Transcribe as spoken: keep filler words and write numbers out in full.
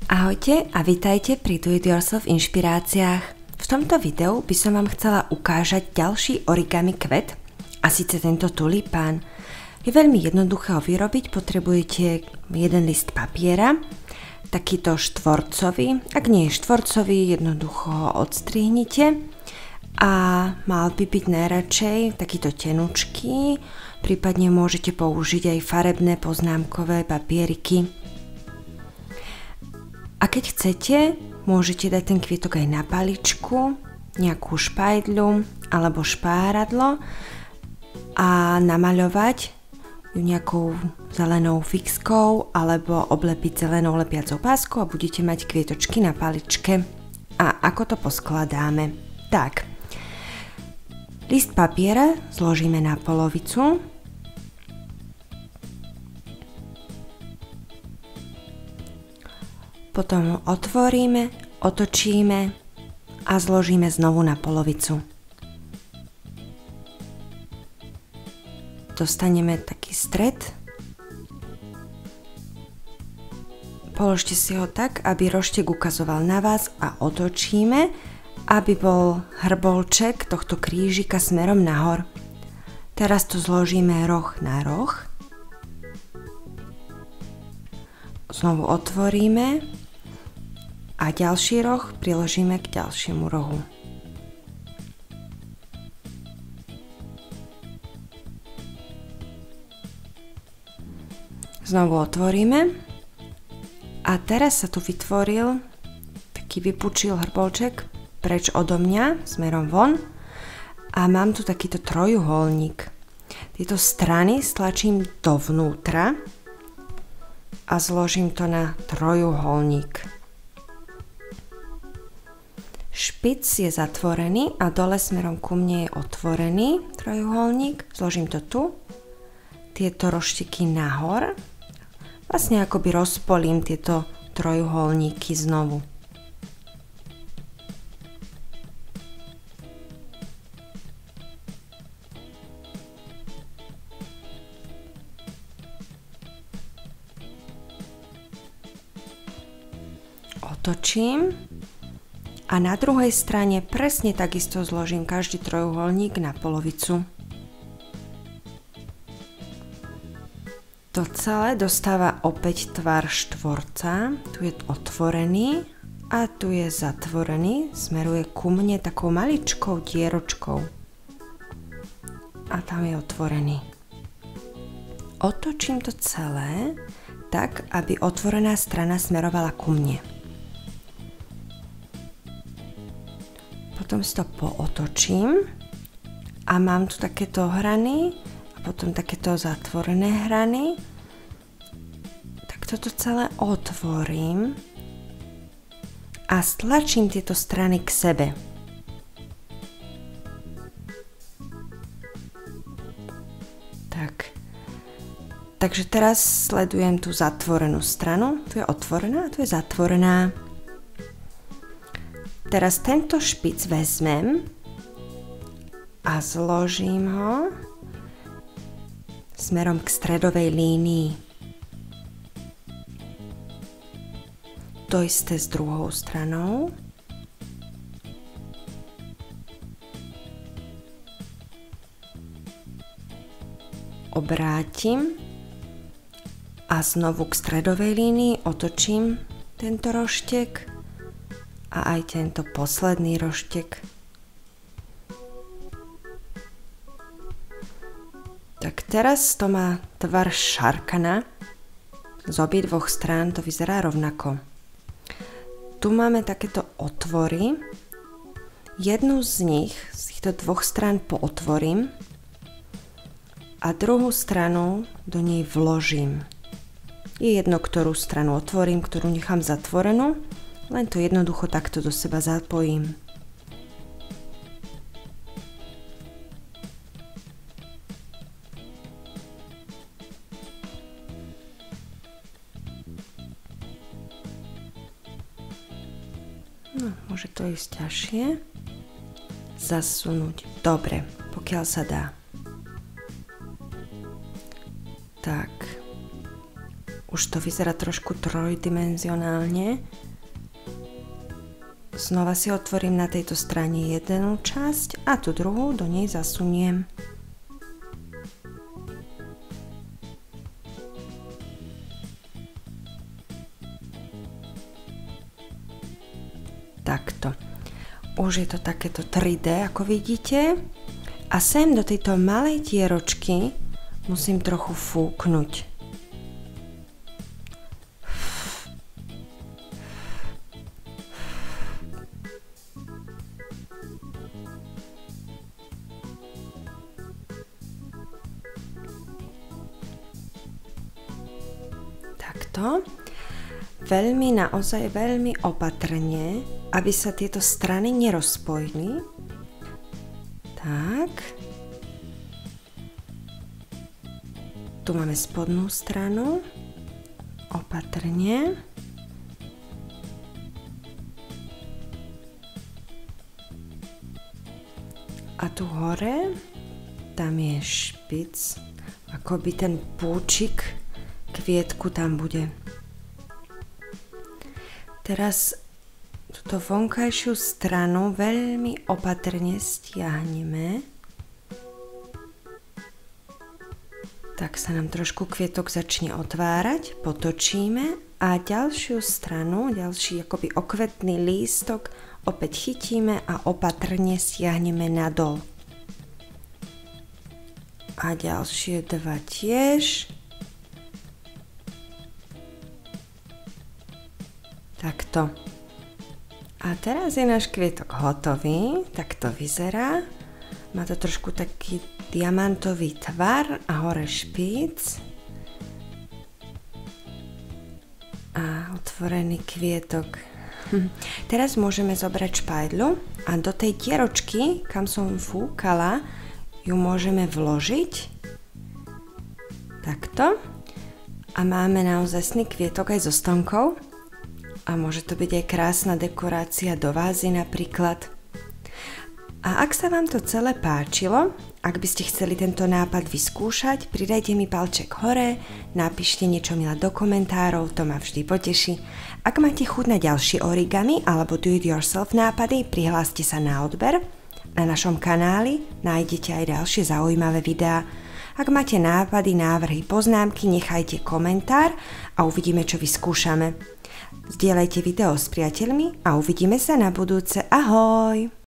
Ahojte a vitajte pri Do It Yourself inšpiráciách. V tomto videu by som vám chcela ukážať ďalší origami kvet, a síce tento tulipán. Je veľmi jednoduché ho vyrobiť, potrebujete jeden list papiera, takýto štvorcový, ak nie je štvorcový, jednoducho ho odstrihnite a mal by byť najradšej takýto tenučký, prípadne môžete použiť aj farebné poznámkové papieriky. A keď chcete, môžete dať ten kvietok aj na paličku, nejakú špajdľu alebo špáradlo a namaľovať ju nejakou zelenou fixkou alebo oblepiť zelenou lepiacou páskou a budete mať kvietočky na paličke. A ako to poskladáme? Tak, list papiera zložíme na polovicu. Potom ho otvoríme, otočíme a zložíme znovu na polovicu. Dostaneme taký stred. Položte si ho tak, aby roštek ukazoval na vás a otočíme, aby bol hrbolček tohto krížika smerom nahor. Teraz to zložíme roh na roh. Znovu otvoríme a ďalší roh priložíme k ďalšiemu rohu. Znovu otvoríme a teraz sa tu vytvoril taký vypučil hrbolček preč odo mňa smerom von a mám tu takýto trojuholník. Tieto strany stlačím dovnútra a zložím to na trojuholník. Špic je zatvorený a dole smerom ku mne je otvorený trojuholník. Zložím to tu. Tieto rošteky nahor. Vlastne akoby rozpolim tieto trojuholníky znovu. Otočím. A na druhej strane presne takisto zložím každý trojuholník na polovicu. To celé dostáva opäť tvar štvorca. Tu je otvorený a tu je zatvorený. Smeruje ku mne takou maličkou dieročkou. A tam je otvorený. Otočím to celé tak, aby otvorená strana smerovala ku mne. Potom si to pootočím a mám tu takéto hrany a potom takéto zatvorené hrany. Tak toto celé otvorím a stlačím tieto strany k sebe. Tak. Takže teraz sledujem tú zatvorenú stranu. Tu je otvorená a tu je zatvorená. Teraz tento špic vezmem a zložím ho smerom k stredovej línii. To isté s druhou stranou. Obrátim a znovu k stredovej línii otočím tento roštek a aj tento posledný roštek. Tak teraz to má tvar šarkana. Z obidvoch strán to vyzerá rovnako. Tu máme takéto otvory. Jednu z nich, z týchto dvoch strán pootvorím a druhú stranu do nej vložím. Je jedno, ktorú stranu otvorím, ktorú nechám zatvorenú. Len to jednoducho takto do seba zapojím. No, môže to ísť ťažšie. Zasunúť. Dobre, pokiaľ sa dá. Tak. Už to vyzerá trošku trojdimenzionálne. Znova si otvorím na tejto strane jednu časť a tú druhú do nej zasuniem. Takto. Už je to takéto tri dé, ako vidíte. A sem do tejto malej dieročky musím trochu fúknuť. Takto. Veľmi, naozaj veľmi opatrne, aby sa tieto strany nerozpojili. Tak. Tu máme spodnú stranu. Opatrne. A tu hore, tam je špic, akoby ten púčik kvietku tam bude. Teraz túto vonkajšiu stranu veľmi opatrne stiahneme. Tak sa nám trošku kvietok začne otvárať, potočíme a ďalšiu stranu, ďalší akoby okvetný lístok opäť chytíme a opatrne stiahneme nadol. A ďalšie dva tiež. Takto. A teraz je náš kvietok hotový, tak to vyzerá. Má to trošku taký diamantový tvar a hore špic. A otvorený kvietok. Hm. Teraz môžeme zobrať špajdľu a do tej dieročky, kam som fúkala, ju môžeme vložiť. Takto. A máme naozajstný kvietok aj so stonkou. A môže to byť aj krásna dekorácia do vázy napríklad. A ak sa vám to celé páčilo, ak by ste chceli tento nápad vyskúšať, pridajte mi palček hore, napíšte niečo milé do komentárov, to ma vždy poteší. Ak máte chuť na ďalšie origami alebo do it yourself nápady, prihláste sa na odber. Na našom kanáli nájdete aj ďalšie zaujímavé videá. Ak máte nápady, návrhy, poznámky, nechajte komentár a uvidíme, čo vyskúšame. Zdieľajte video s priateľmi a uvidíme sa na budúce. Ahoj!